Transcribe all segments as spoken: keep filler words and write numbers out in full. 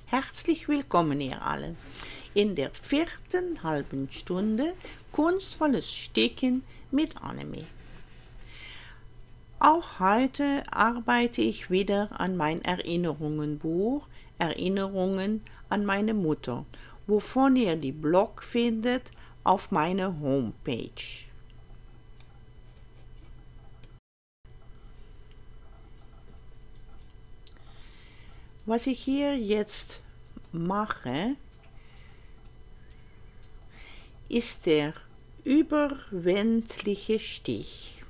Herzlich willkommen ihr alle in der vierten halben Stunde Kunstvolles Sticken mit Annemie. Auch heute arbeite ich wieder an mein Erinnerungenbuch Erinnerungen an meine Mutter, wovon ihr die Blog findet auf meiner Homepage. Was ich hier jetzt mache, ist der überwendliche Stich.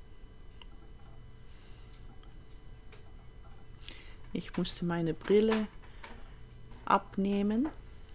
Ich musste meine Brille abnehmen.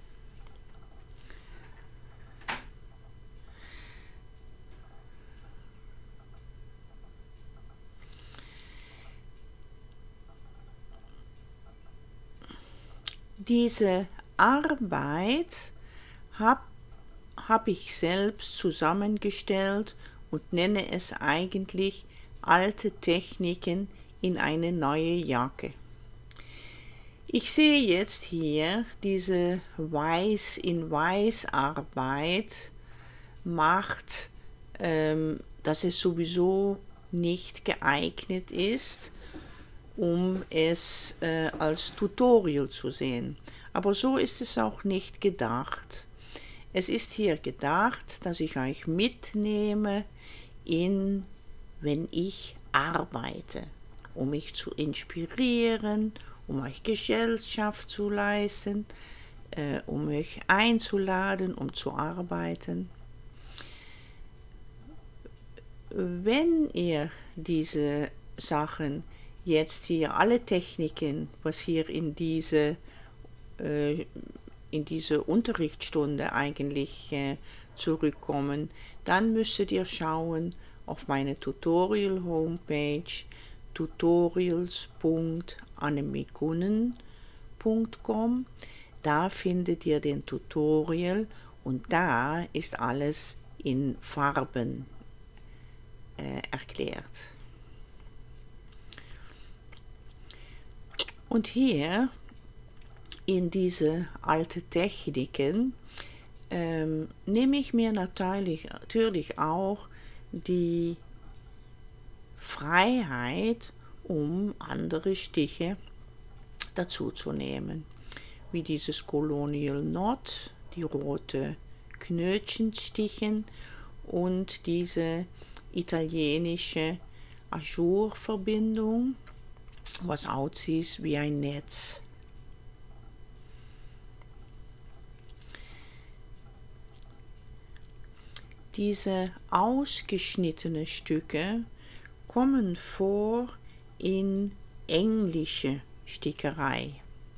Diese Arbeit habe hab ich selbst zusammengestellt und nenne es eigentlich alte Techniken in eine neue Jacke. Ich sehe jetzt hier diese Weiß in Weiß Arbeit macht, ähm, dass es sowieso nicht geeignet ist, um es äh, als Tutorial zu sehen. Aber so ist es auch nicht gedacht. Es ist hier gedacht, dass ich euch mitnehme, in, wenn ich arbeite, um mich zu inspirieren, um euch Gesellschaft zu leisten, äh, um euch einzuladen, um zu arbeiten. Wenn ihr diese Sachen jetzt hier, alle Techniken, was hier in diese, äh, in diese Unterrichtsstunde eigentlich äh, zurückkommen, dann müsstet ihr schauen auf meine Tutorial-Homepage tutorials punkt annemikunen punkt com. Da findet ihr den Tutorial und da ist alles in Farben äh, erklärt. Und hier in diese alten Techniken ähm, nehme ich mir natürlich, natürlich auch die Freiheit, um andere Stiche dazu zu nehmen, wie dieses Colonial Knot, die rote Knötchenstichen und diese italienische Ajourverbindung, was aussieht wie ein Netz. Diese ausgeschnittenen Stücke kommen vor in englische Stickerei.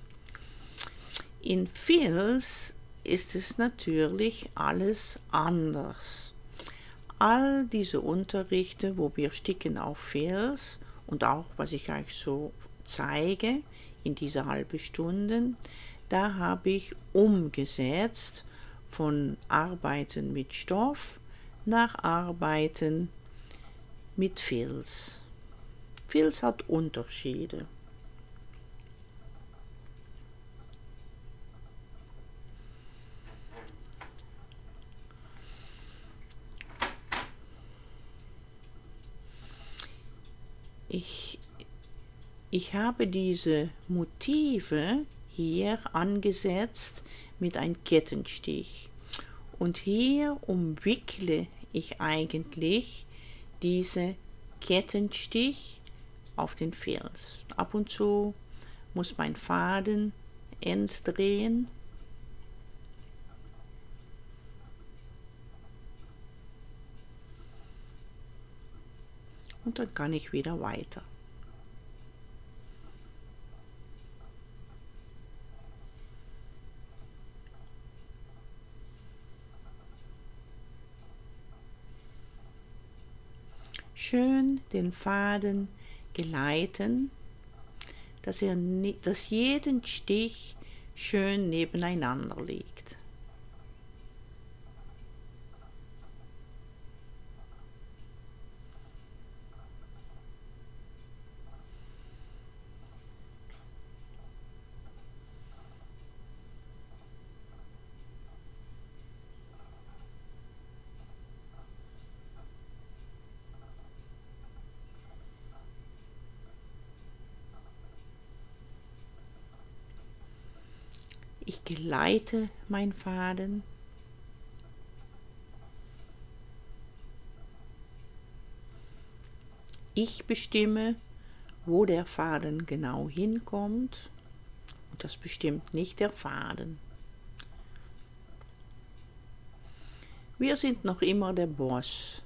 In Filz ist es natürlich alles anders. All diese Unterrichte, wo wir sticken auf Filz und auch was ich euch so zeige in dieser halben Stunde, da habe ich umgesetzt von Arbeiten mit Stoff nach Arbeiten mit Filz. Filz hat Unterschiede. Ich, ich habe diese Motive hier angesetzt mit einem Kettenstich. Und hier umwickle ich eigentlich diese Kettenstich auf den Filz. Ab und zu muss mein Faden entdrehen. Und dann kann ich wieder weiter. Schön den Faden gleiten, dass, er, dass jeden Stich schön nebeneinander liegt. Ich geleite meinen Faden. Ich bestimme, wo der Faden genau hinkommt. Und das bestimmt nicht der Faden. Wir sind noch immer der Boss.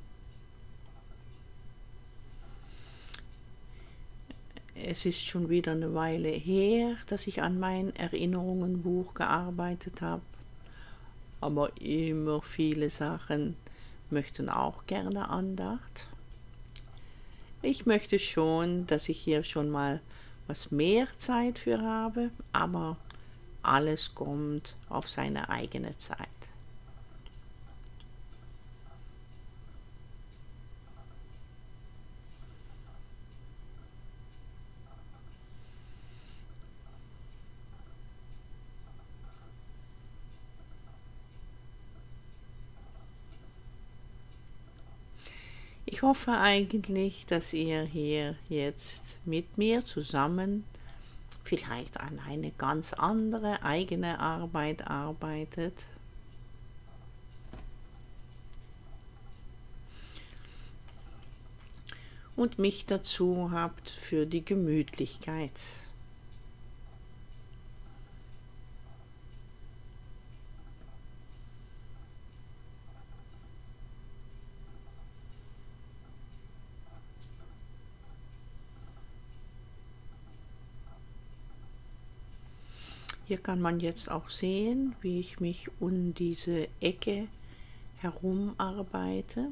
Es ist schon wieder eine Weile her, dass ich an mein Erinnerungenbuch gearbeitet habe. Aber immer viele Sachen möchten auch gerne Andacht. Ich möchte schon, dass ich hier schon mal was mehr Zeit für habe, aber alles kommt auf seine eigene Zeit. Ich hoffe eigentlich, dass ihr hier jetzt mit mir zusammen vielleicht an eine ganz andere eigene Arbeit arbeitet. Und mich dazu habt für die Gemütlichkeit. Hier kann man jetzt auch sehen, wie ich mich um diese Ecke herum arbeite.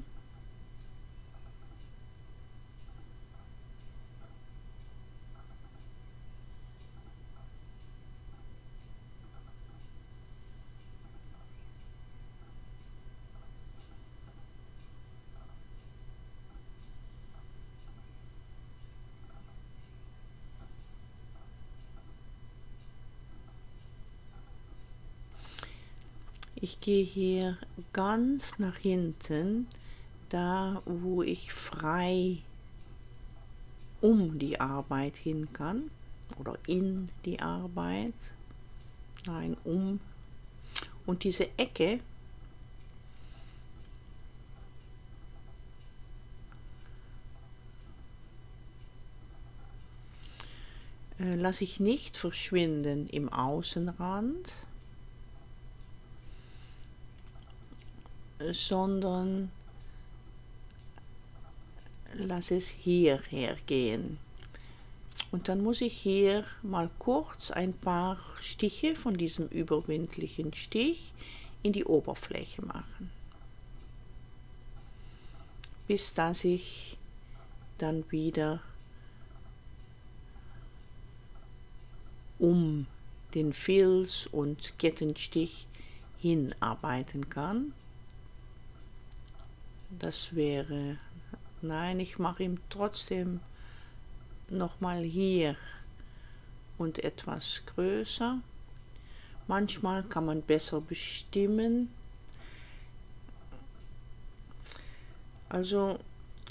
Ich gehe hier ganz nach hinten, da wo ich frei um die Arbeit hin kann oder in die Arbeit. Nein, um. Und diese Ecke äh, lasse ich nicht verschwinden im Außenrand, sondern lasse es hierher gehen. Und dann muss ich hier mal kurz ein paar Stiche von diesem überwindlichen Stich in die Oberfläche machen, bis dass ich dann wieder um den Filz und Kettenstich hinarbeiten kann. Das wäre, nein, ich mache ihm trotzdem nochmal hier und etwas größer. Manchmal kann man besser bestimmen. Also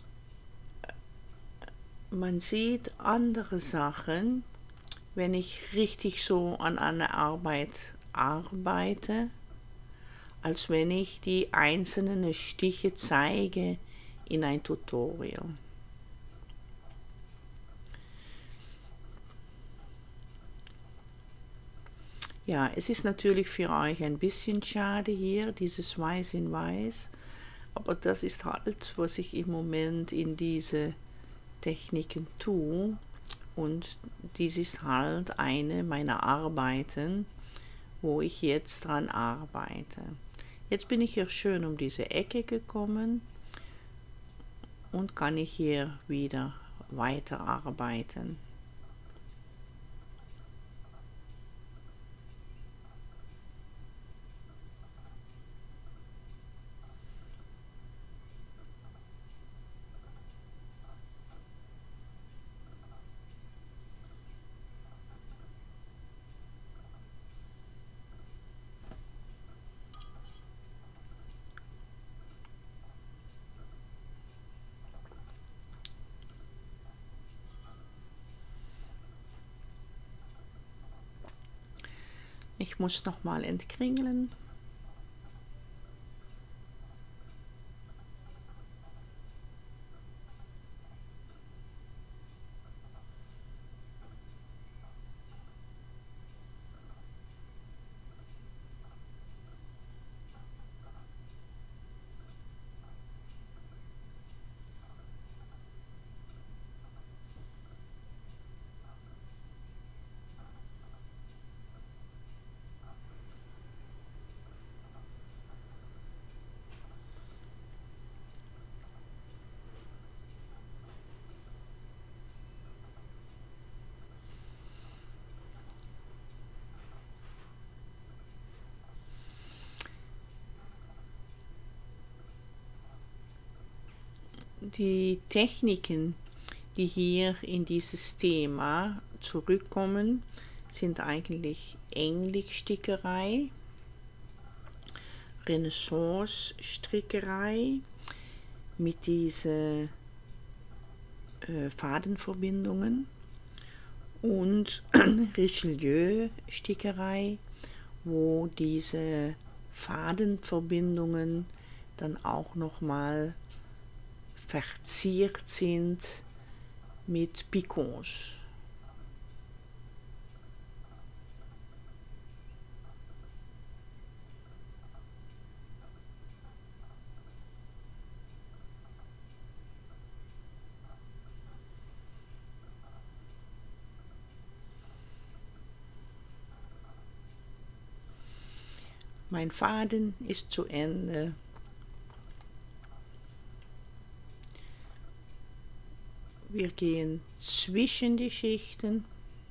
man sieht andere Sachen, wenn ich richtig so an einer Arbeit arbeite, als wenn ich die einzelnen Stiche zeige in ein Tutorial. Ja, es ist natürlich für euch ein bisschen schade hier, dieses Weiß in Weiß, aber das ist halt, was ich im Moment in diese Techniken tue, und dies ist halt eine meiner Arbeiten, wo ich jetzt dran arbeite. Jetzt bin ich hier schön um diese Ecke gekommen und kann ich hier wieder weiterarbeiten. Ich muss nochmal entkringeln. Die Techniken, die hier in dieses Thema zurückkommen, sind eigentlich Engelstickerei, Renaissance-Strickerei mit diesen äh, Fadenverbindungen und Richelieu-Stickerei, wo diese Fadenverbindungen dann auch nochmal verziert sind mit Picots. Mein Faden ist zu Ende. Wir gehen zwischen die Schichten.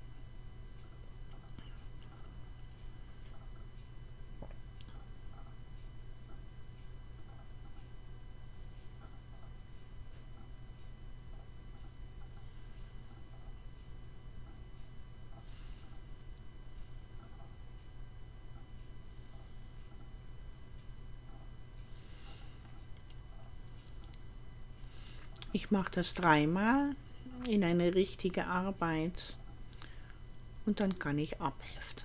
Ich mache das dreimal in eine richtige Arbeit und dann kann ich abheften.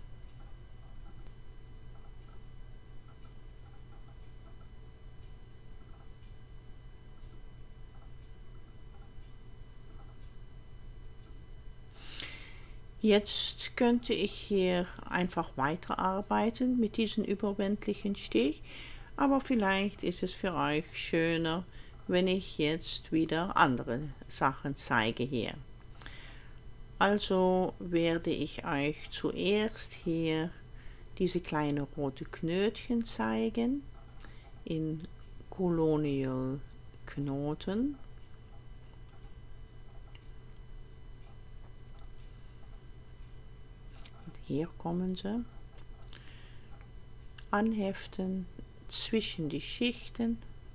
Jetzt könnte ich hier einfach weiterarbeiten mit diesem überwendlichen Stich, aber vielleicht ist es für euch schöner, wenn ich jetzt wieder andere Sachen zeige hier. Also werde ich euch zuerst hier diese kleinen rote Knötchen zeigen in Colonial Knoten. Und hier kommen sie. Anheften zwischen die Schichten.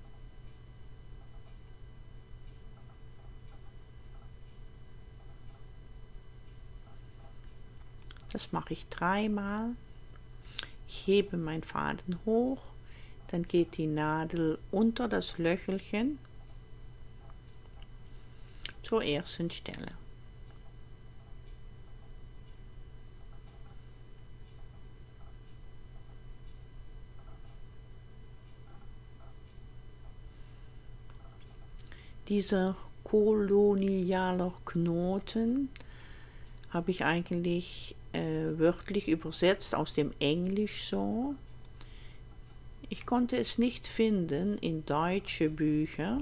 Das mache ich dreimal. Ich hebe meinen Faden hoch, dann geht die Nadel unter das Löchelchen zur ersten Stelle. Dieser kolonialer Knoten habe ich eigentlich äh, wörtlich übersetzt aus dem Englisch so. Ich konnte es nicht finden in deutsche Bücher.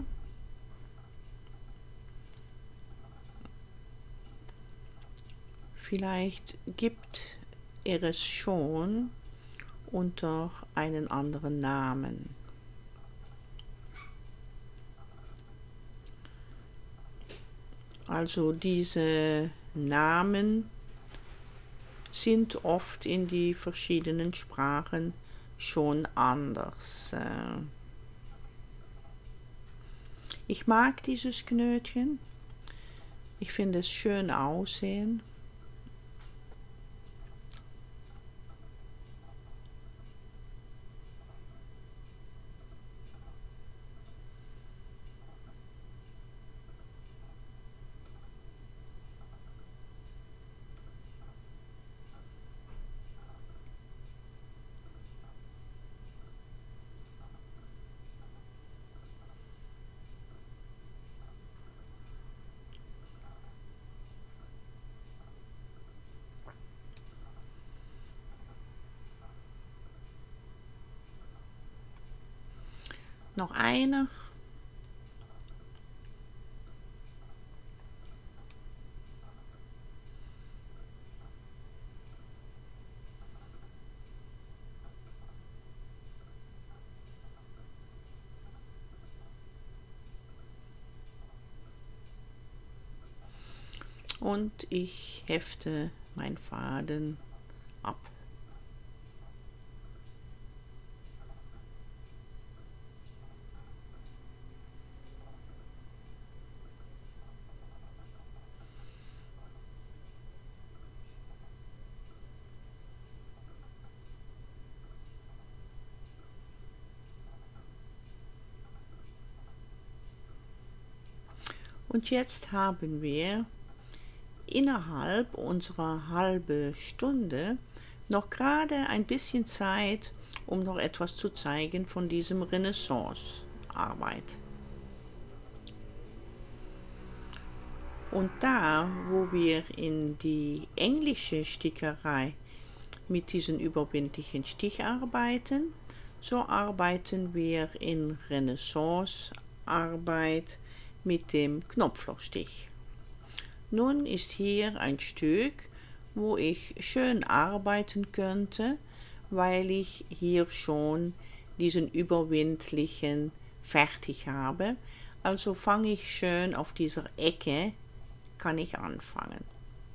Vielleicht gibt er es schon unter einen anderen Namen. Also diese Namen sind oft in die verschiedenen Sprachen schon anders. Ich mag dieses Knötchen. Ich finde es schön aussehen. Noch eine. Und ich hefte meinen Faden ab. Und jetzt haben wir innerhalb unserer halben Stunde noch gerade ein bisschen Zeit, um noch etwas zu zeigen von diesem Renaissance-Arbeit. Und da, wo wir in die englische Stickerei mit diesen überbindlichen Stich arbeiten, so arbeiten wir in Renaissance-Arbeit mit dem Knopflochstich. Nun ist hier ein Stück, wo ich schön arbeiten könnte, weil ich hier schon diesen überwindlichen fertig habe. Also fange ich schön auf dieser Ecke, kann ich anfangen.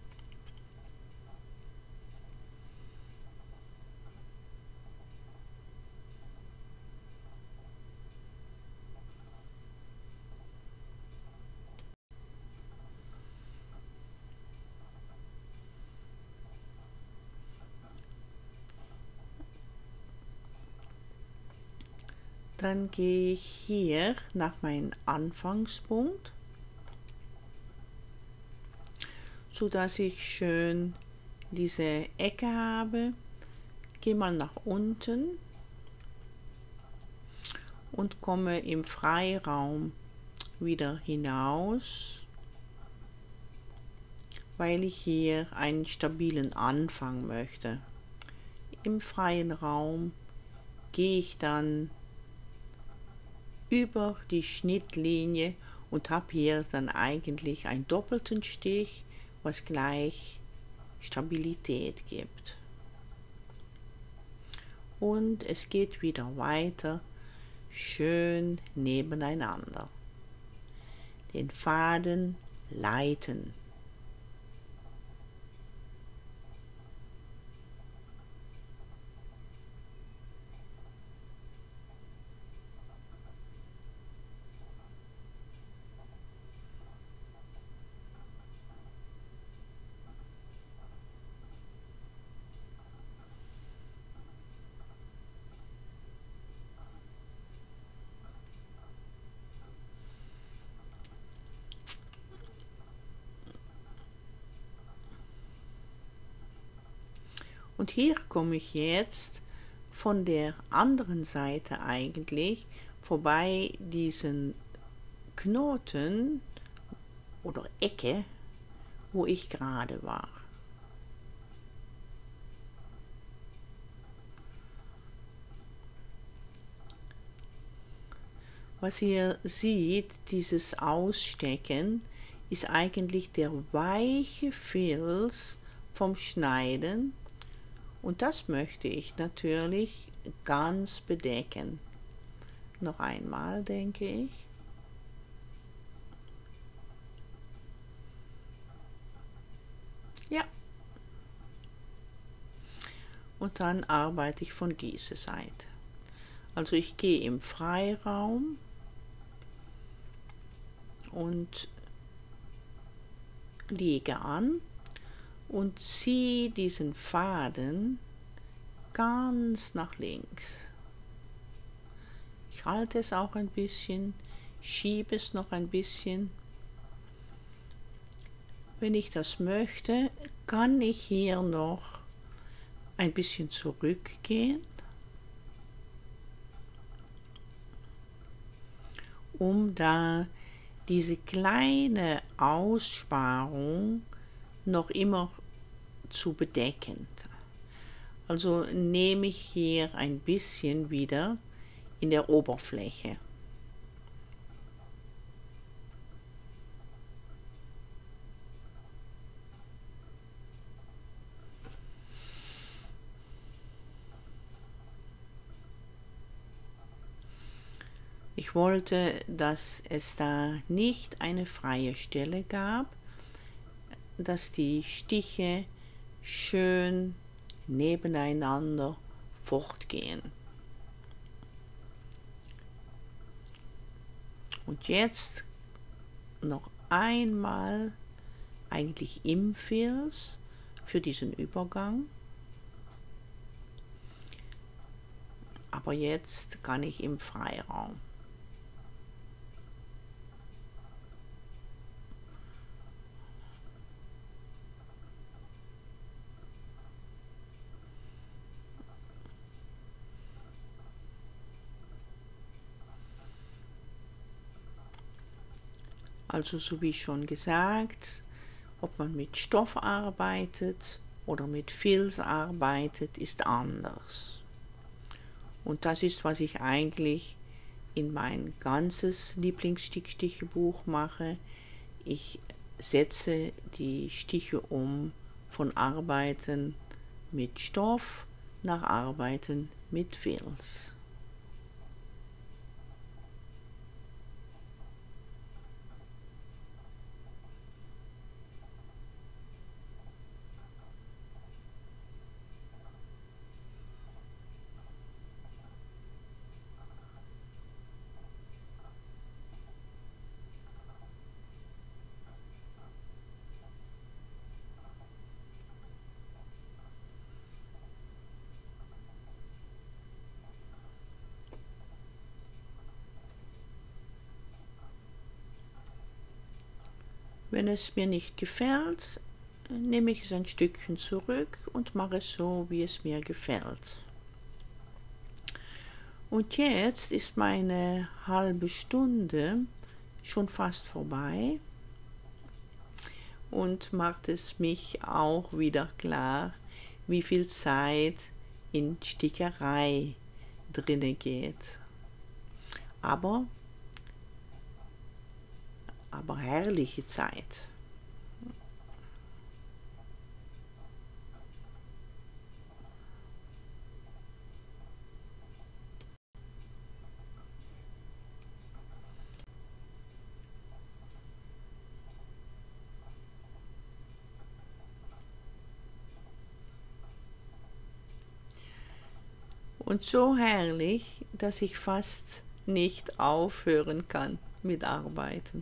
Dann gehe ich hier nach meinem Anfangspunkt, so dass ich schön diese Ecke habe. Gehe mal nach unten und komme im Freiraum wieder hinaus, weil ich hier einen stabilen Anfang möchte. Im freien Raum gehe ich dann über die Schnittlinie und habe hier dann eigentlich einen doppelten Stich, was gleich Stabilität gibt. Und es geht wieder weiter, schön nebeneinander. Den Faden leiten. Und hier komme ich jetzt von der anderen Seite eigentlich vorbei diesen Knoten oder Ecke, wo ich gerade war. Was ihr seht, dieses Ausstecken, ist eigentlich der weiche Filz vom Schneiden. Und das möchte ich natürlich ganz bedecken. Noch einmal, denke ich. Ja. Und dann arbeite ich von dieser Seite. Also ich gehe im Freiraum und lege an und ziehe diesen Faden ganz nach links. Ich halte es auch ein bisschen, schiebe es noch ein bisschen. Wenn ich das möchte, kann ich hier noch ein bisschen zurückgehen, um da diese kleine Aussparung noch immer zu bedecken. Also nehme ich hier ein bisschen wieder in der Oberfläche. Ich wollte, dass es da nicht eine freie Stelle gab, dass die Stiche schön nebeneinander fortgehen. Und jetzt noch einmal eigentlich im Filz für diesen Übergang. Aber jetzt kann ich im Freiraum. Also so wie schon gesagt, ob man mit Stoff arbeitet oder mit Filz arbeitet, ist anders. Und das ist, was ich eigentlich in mein ganzes Lieblingsstickstichebuch mache. Ich setze die Stiche um von Arbeiten mit Stoff nach Arbeiten mit Filz. Wenn es mir nicht gefällt, nehme ich es ein Stückchen zurück und mache es so, wie es mir gefällt. Und jetzt ist meine halbe Stunde schon fast vorbei und macht es mich auch wieder klar, wie viel Zeit in Stickerei drinne geht. Aber aber herrliche Zeit. Und so herrlich, dass ich fast nicht aufhören kann mit Arbeiten.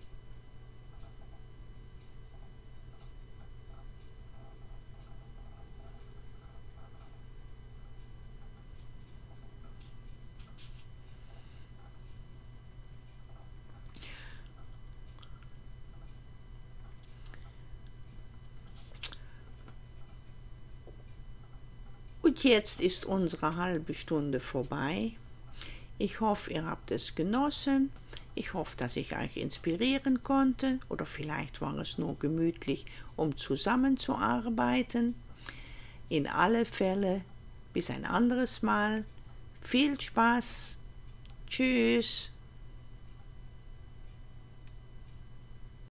Und jetzt ist unsere halbe Stunde vorbei. Ich hoffe, ihr habt es genossen. Ich hoffe, dass ich euch inspirieren konnte oder vielleicht war es nur gemütlich, um zusammenzuarbeiten. In alle Fälle, bis ein anderes Mal. Viel Spaß. Tschüss.